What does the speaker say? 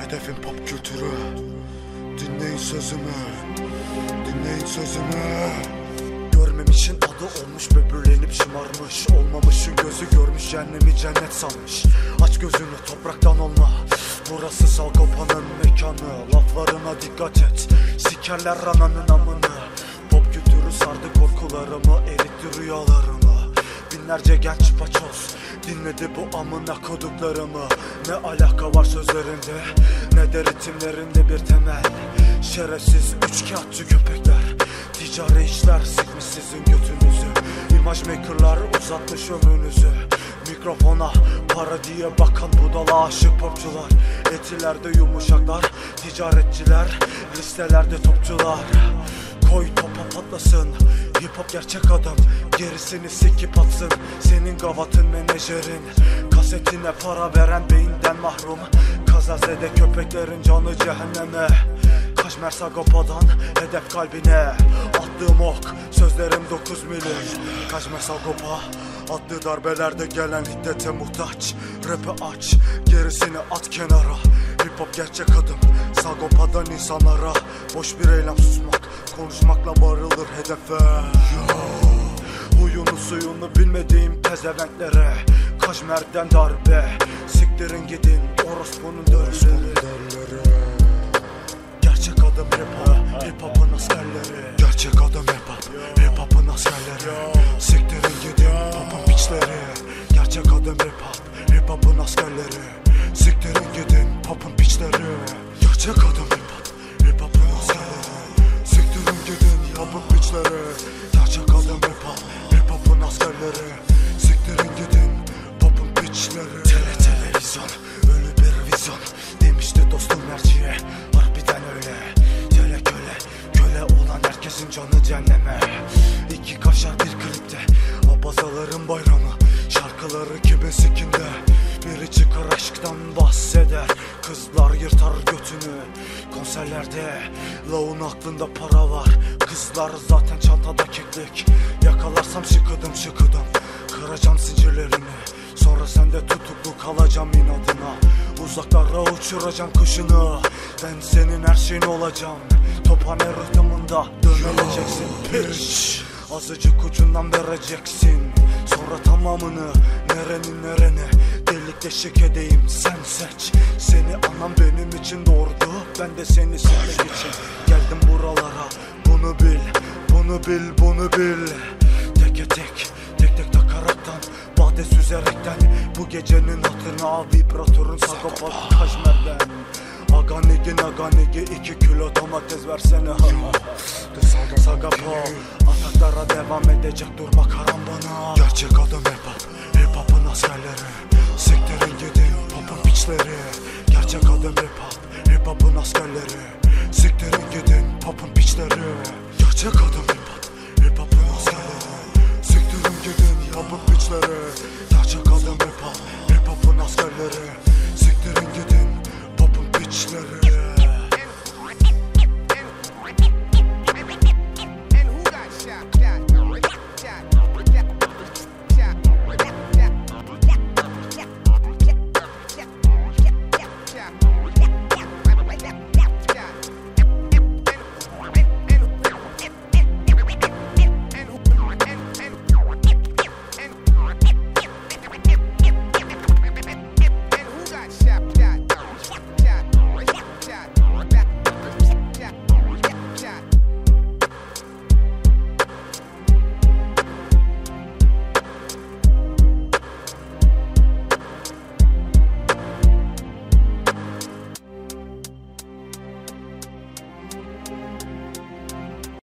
Hedefim pop kültürü. Dinleyin sözümü, dinleyin sözümü. Görmemişin adı olmuş, böbürlenip şımarmış. Olmamışın gözü görmüş, cehennemi cennet sanmış. Aç gözünü, topraktan olma. Burası Sagopa'nın mekanı. Laflarına dikkat et, sikerler ananın amını. Pop kültürü sardı korkularımı, eritti rüyalarımı. Binlerce genç paçoz dinledi bu amına koduklarımı. Ne alaka var sözlerinde, ne de ritimlerinde bir temel. Şerefsiz üçkağıtçı köpekler, ticari işler sikmiş sizin götünüzü. İmaj makerlar uzatmış ömrünüzü. Mikrofona para diye bakan budala aşık popçular. Etilerde yumuşaklar, ticaretçiler, listelerde topçular. Koy topa patlasın, hip hop gerçek adam, gerisini sikip atsın. Senin gavatın menajerin, kasetine para veren beyinden mahrum. Kazazede köpeklerin canı cehenneme. Kaşmer Sagopa'dan hedef kalbine. Attığım ok, sözlerim 9 milim. Kaşmer Sagopa attığı darbelerde gelen hiddete muhtaç. Rap'i aç, gerisini at kenara. Hip hop gerçek adım, Sagopa'dan insanlara. Boş bir eylem susmak, konuşmakla varılır hedefe. Huyunu suyunu bilmediğim pezevenklere. Kaşmer'den darbe, siktirin gidin orospunun dörleri. Gerçek adım hip hop, hip hop'un askerleri. Gerçek adım hip hop, hip hop'un askerleri. Siktirin gidin pop'un piçleri. Gerçek adım hip hop, hip hop'un askerleri. Siktirin gidin pop'un piçleri. Gerçek adım hip hop, hip hop'un askerleri. Siktirin gidin pop'un piçleri. Gerçek adım hip hop, hip hop'un askerleri. Siktirin gidin pop'un piçleri. Televizyon, ölü bir vizyon demişti dostum Merci'ye. Harbiden öyle, köle olan herkesin canı cehenneme. İki kaşar bir klipte, abazaların bayramı. Şarkıları kimin sikinde, biri çıkar aşktan bahseder. Kızlar yırtar götünü konserlerde. Lavun aklında para var, kızlar zaten çantada keklik. Yakalarsam şıkıdım, kıracağım zincirlerini. Sonra sende tutuklu kalacağım inadına. Uzaklara uçuracağım kuşunu. Ben senin her şeyin olacağım. Tophane rıhtımında döneleceksin piç. Azıcık ucundan vereceksin, sonra tamamını. Nerene delik deşik edeyim, sen seç. Seni anam benim için doğurdu, ben de seni sevmek için geldim buralara. Bunu bil. Tek takaraktan, bade süzerekten. Bu gecenin hatırına vibratörün Sagopa Kaşmer'den. Aganigi 2 kilo domates versene. Sagopa ataklara devam edecek, durma karambana. Gerçek adım hip hop, hip hop'un askerleri. Siktirin gidin pop'un piçleri. Gerçek adım hip hop, hip hop'un askerleri. Siktirin gidin pop'un piçleri. Gerçek adım hip hop, hip hop'un askerleri. Siktirin gidin pop'un piçleri. Gerçek adım hip hop, hip hop'un askerleri. Siktirin gidin